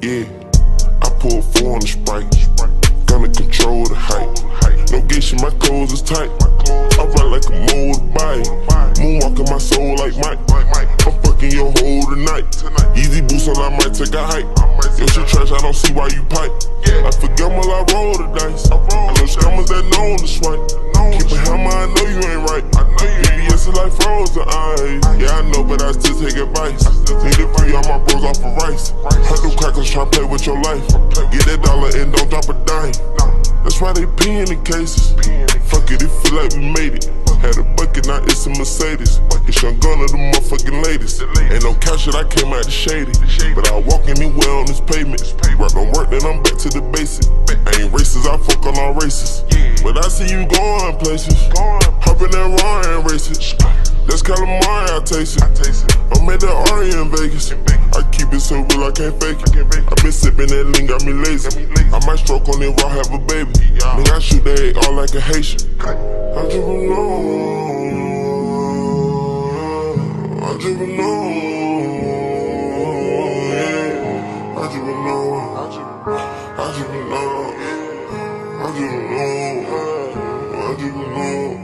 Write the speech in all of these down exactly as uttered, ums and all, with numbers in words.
Yeah, I pull four on the Sprite. Gunna control the height. No geisha, my clothes is tight. I ride like a motorbike. Moonwalking my soul like Mike. I'm fucking your whole tonight. Easy boost on, I might take a hike. Yo, shit trash, I don't see why you pipe. I forget while I roll the dice. I know scammers that know the swipe. Keep a hammer, I know you ain't right. B B S is like frozen eyes. Yeah, I know, but I still take advice. Need to free all my bros off of rice. Hundred crackers try to play with your life. Get that dollar and don't drop a dime. That's why they pee in the cases. Fuck it, it feel like we made it. Had a bucket, now it's a Mercedes. It's young Gunna, the motherfucking latest. Ain't no cash shit, I came out the shady. But I walk anywhere on this pavement. Rock don't work, then I'm back to the basic. I ain't racist, I fuck on all races. But I see you going places. Hop in that raw and race it. That's calamari, I taste it. I'm at that Ari in Vegas. I keep it so real, I can't fake it. I been sipping that lean, got me lazy. I might stroke on it raw, have a baby. Nigga, I shoot that egg all like a Haitian. I drip alone. I drip alone. I drip alone. I drip alone. I drip alone. I drip alone.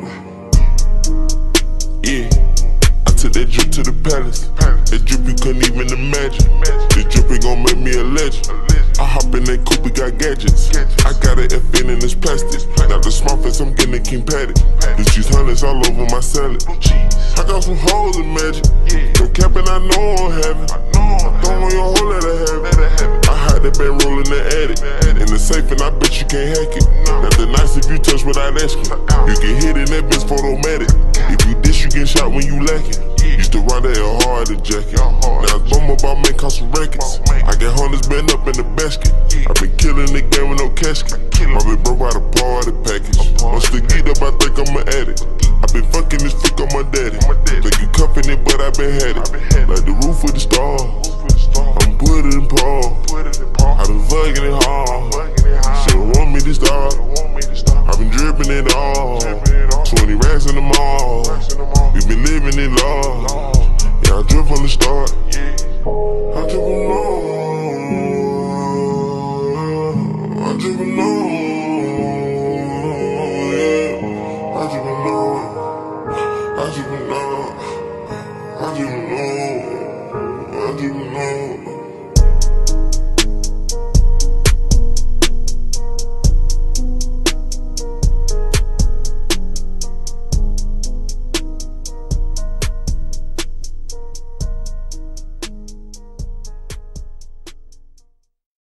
Yeah, I took that drip to the palace. That drip you couldn't even imagine. This drip ain't gon' make me a legend. I hop in that coupe, got gadgets. I got an F N in this plastic. Now the smart face, I'm getting King Patty. This cheese hundreds all over my salad. I got some hoes in magic. No capping, I know I'm having. Don't want your whole let her have it. I hide that band roll in the attic. In the safe, and I bet you can't hack it. Not the nice if you touch without asking. You can hit in that bitch photomatic. If you dish, you get shot when you lacking. Used to ride that hard a jacket. Now it's bum about make cost some records. I got hundreds bent up in the basket. I been killing the game with no casket. My big bro bought a party package. I'm still geeked up, I think I'm an addict. I been fucking this freak on my daddy. Think you cuffing it, but I been had it. Like the roof with the stars. I'm putting it in Paul. I been fucking it hard.